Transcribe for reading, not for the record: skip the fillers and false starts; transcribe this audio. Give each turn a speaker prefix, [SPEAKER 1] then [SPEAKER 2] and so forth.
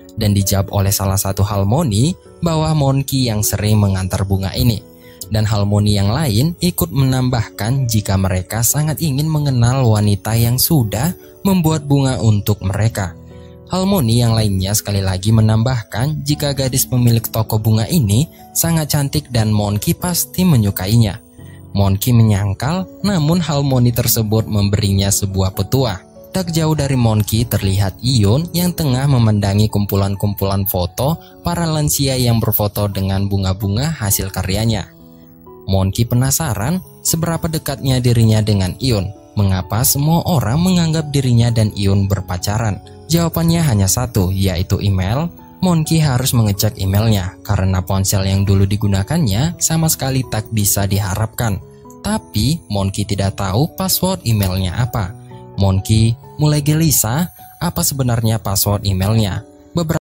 [SPEAKER 1] Dan dijawab oleh salah satu Harmony bahwa Monkey yang sering mengantar bunga ini. Dan Harmony yang lain ikut menambahkan jika mereka sangat ingin mengenal wanita yang sudah membuat bunga untuk mereka. Harmony yang lainnya sekali lagi menambahkan jika gadis pemilik toko bunga ini sangat cantik dan Monkey pasti menyukainya. Monkey menyangkal, namun Harmony tersebut memberinya sebuah petuah. Tak jauh dari Monkey terlihat Ion yang tengah memandangi kumpulan-kumpulan foto para lansia yang berfoto dengan bunga-bunga hasil karyanya. Monkey penasaran seberapa dekatnya dirinya dengan Ion. Mengapa semua orang menganggap dirinya dan Ion berpacaran? Jawabannya hanya satu, yaitu email. Monkey harus mengecek emailnya karena ponsel yang dulu digunakannya sama sekali tak bisa diharapkan. Tapi Monkey tidak tahu password emailnya apa. Monkey mulai gelisah apa sebenarnya password emailnya.